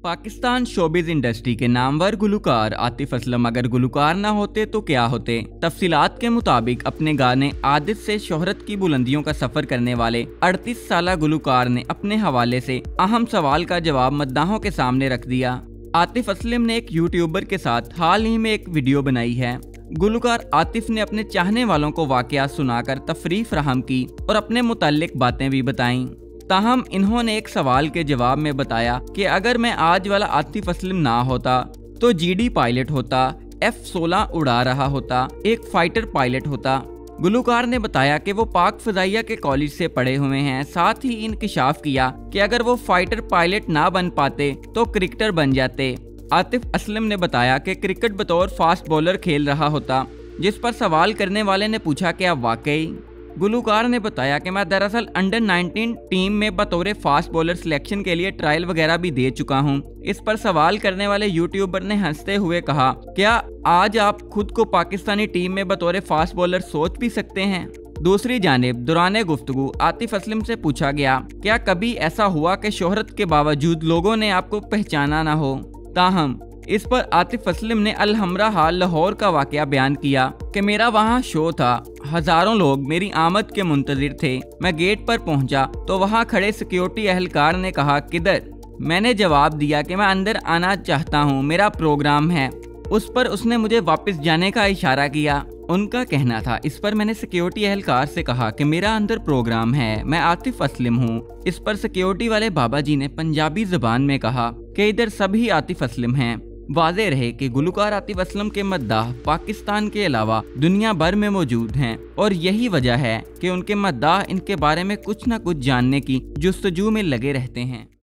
Pakistan showbiz industry के नामवर गुलकार आतिफ असलम अगर गुलकार ना होते तो क्या होते। तफसीलात के मुताबिक अपने गाने आदित से शोहरत की बुलंदियों का सफर करने वाले 38 साला गुलकार ने अपने हवाले से अहम सवाल का जवाब मद्दाहों के सामने रख दिया। आतिफ असलम ने एक यूट्यूबर के साथ हाल ही में एक वीडियो बनाई है। गुलकार आतिफ ने अपने चाहने वालों को वाकया सुनाकर तफरीह फराहम की और अपने मुताल्लिक बातें भी बताईं। ताहम इन्होंने एक सवाल के जवाब में बताया कि अगर मैं आज वाला आतिफ असलम ना होता तो जीडी पायलट होता, F-16 उड़ा रहा होता, एक फाइटर पायलट होता। गुलकार ने बताया कि वो पाक फ़ज़ाइया के कॉलेज से पढ़े हुए हैं। साथ ही इंकिशाफ किया कि अगर वो फाइटर पायलट ना बन पाते तो क्रिकेटर बन जाते। आतिफ असलम ने बताया कि क्रिकेट बतौर फास्ट बॉलर खेल रहा होता, जिस पर सवाल करने वाले ने पूछा कि आप वाकई। गुलकार ने बताया कि मैं दरअसल अंडर 19 टीम में बतौर फास्ट बॉलर सिलेक्शन के लिए ट्रायल वगैरह भी दे चुका हूं। इस पर सवाल करने वाले यूट्यूबर ने हंसते हुए कहा, क्या आज आप खुद को पाकिस्तानी टीम में बतौर फास्ट बॉलर सोच भी सकते हैं। दूसरी जानिब दौरान गुफ्तगू आतिफ असलम से पूछा गया, क्या कभी ऐसा हुआ कि शोहरत के बावजूद लोगों ने आपको पहचाना ना हो। ताहम इस पर आतिफ असलम ने अल हमरा हाल लाहौर का वाकया बयान किया कि मेरा वहाँ शो था, हजारों लोग मेरी आमद के मुंतजिर थे। मैं गेट पर पहुंचा तो वहाँ खड़े सिक्योरिटी एहलकार ने कहा किधर। मैंने जवाब दिया कि मैं अंदर आना चाहता हूँ, मेरा प्रोग्राम है। उस पर उसने मुझे वापस जाने का इशारा किया। उनका कहना था। इस पर मैंने सिक्योरिटी एहलकार से कहा कि मेरा अंदर प्रोग्राम है, मैं आतिफ असलम हूँ। इस पर सिक्योरिटी वाले बाबा जी ने पंजाबी जुबान में कहा कि इधर सभी आतिफ असलम हैं। वाज़ेह रहे कि गुलकार आतिफ असलम के मद्दाह पाकिस्तान के अलावा दुनिया भर में मौजूद हैं और यही वजह है कि उनके मद्दाह इनके बारे में कुछ न कुछ जानने की जुस्तजू में लगे रहते हैं।